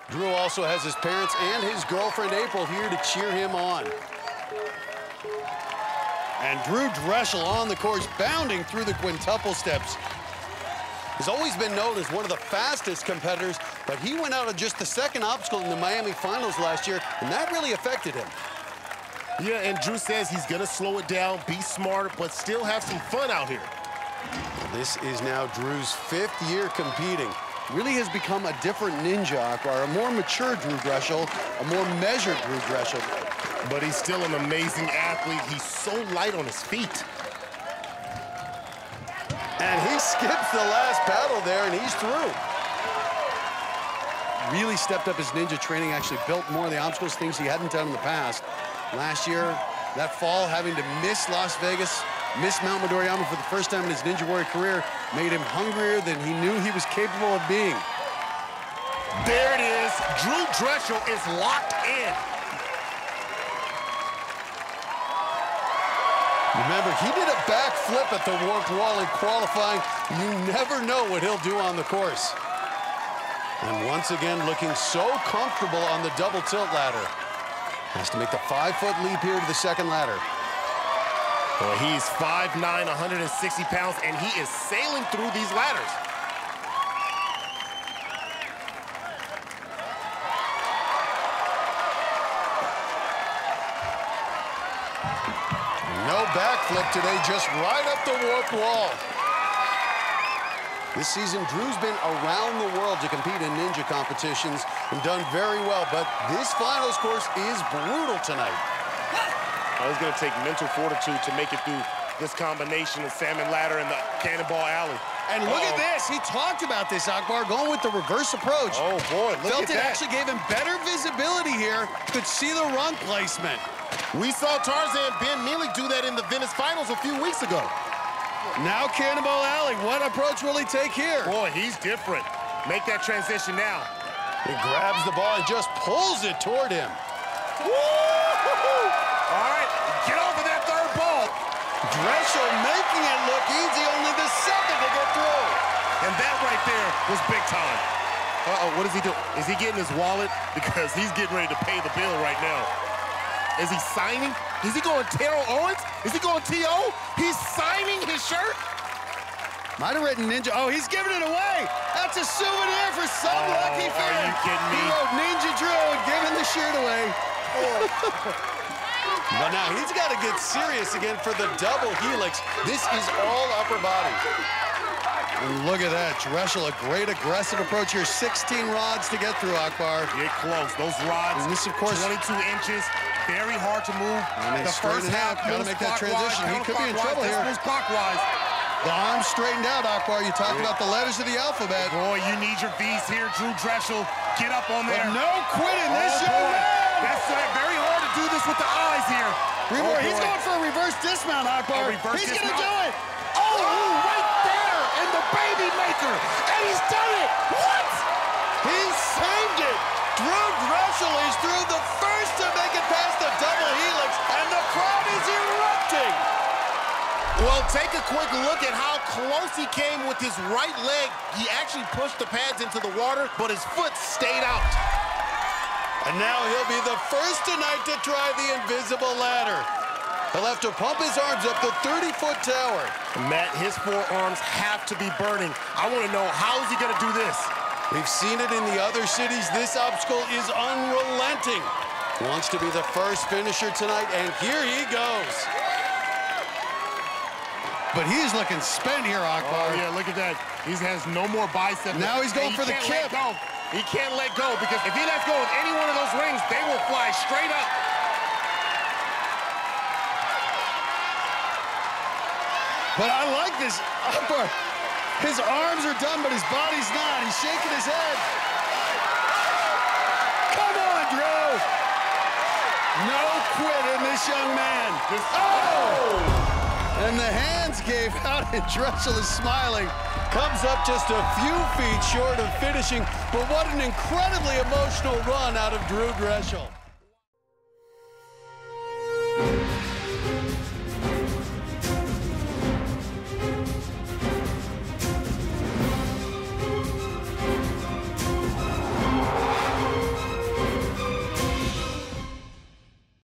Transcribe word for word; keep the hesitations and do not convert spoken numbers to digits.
Drew also has his parents and his girlfriend April here to cheer him on. And Drew Drechsel on the course, bounding through the quintuple steps. He's always been known as one of the fastest competitors, but he went out on just the second obstacle in the Miami finals last year, and that really affected him. Yeah, and Drew says he's gonna slow it down, be smart, but still have some fun out here. This is now Drew's fifth year competing. Really has become a different ninja, Akbar, a more mature Drew Drechsel, a more measured Drew Drechsel. But he's still an amazing athlete. He's so light on his feet. And he skips the last paddle there, and he's through. Really stepped up his ninja training, actually built more of the obstacles, things he hadn't done in the past. Last year, that fall, having to miss Las Vegas, miss Mount Midoriyama for the first time in his Ninja Warrior career, made him hungrier than he knew he was capable of being. There it is. Drew Drechsel is locked in. Remember, he did a backflip at the warped wall in qualifying. You never know what he'll do on the course. And once again, looking so comfortable on the double tilt ladder. Has to make the five-foot leap here to the second ladder. Well, he's five nine, one hundred sixty pounds, and he is sailing through these ladders. No backflip today, just right up the warped wall. This season, Drew's been around the world to compete in ninja competitions and done very well, but this finals course is brutal tonight. Oh, it's going to take mental fortitude to make it through this combination of salmon ladder and the cannonball alley. And look Uh-oh. at this. He talked about this, Akbar, going with the reverse approach. Oh, boy, look Felt at it that. actually gave him better visibility here. Could see the run placement. We saw Tarzan Gbajabiamila do that in the Venice finals a few weeks ago. Now Cannonball Alley. What approach will he take here? Boy, he's different. Make that transition now. He grabs the ball and just pulls it toward him. All right, get over that third ball. Drechsel making it look easy, only the second to get through. And that right there was big time. Uh-oh, what is he doing? Is he getting his wallet? Because he's getting ready to pay the bill right now. Is he signing? Is he going Terrell Owens? Is he going T O? He's signing his shirt? Might have written Ninja. Oh, he's giving it away. That's a souvenir for some Oh, lucky fan. are you kidding me? He wrote Ninja Drew and giving the shirt away. Oh. But now he's got to get serious again for the double helix. This is all upper body. And look at that, Drechsel, a great aggressive approach here. sixteen rods to get through, Akbar. Get close. Those rods, and this, of course, twenty-two inches, very hard to move. And the first half gotta make that transition. He could be in trouble here. This moves clockwise. The arms straightened out, Akbar. You talk yeah. about the letters of the alphabet. Boy, you need your V's here, Drew Drechsel. Get up on there. But no quitting this oh, young boy. man. That's uh, very hard to do this with the eyes here. Oh, he's boy. going for a reverse dismount, Akbar. Reverse he's going to dismount. do it. Oh, oh, right there in the baby maker. And he's done it. What? He saved it. Drew Drechsel is through, the first to make it past the double helix, and the crowd is erupting. Well, take a quick look at how close he came with his right leg. He actually pushed the pads into the water, but his foot stayed out. And now he'll be the first tonight to try the invisible ladder. He'll have to pump his arms up the thirty-foot tower. Matt, his forearms have to be burning. I want to know, how is he going to do this? We've seen it in the other cities. This obstacle is unrelenting. Wants to be the first finisher tonight, and here he goes. But he is looking spent here, Akbar. Oh, yeah, look at that. He has no more bicep. Now he's going he for the kip. Go. He can't let go, because if he lets go with any one of those rings, they will fly straight up. But I like this. Akbar, his arms are done, but his body's not. He's shaking his head. Come on, Drew. No quit in this young man. This oh! And the hands gave out, and Drechsel is smiling. Comes up just a few feet short of finishing, but what an incredibly emotional run out of Drew Drechsel.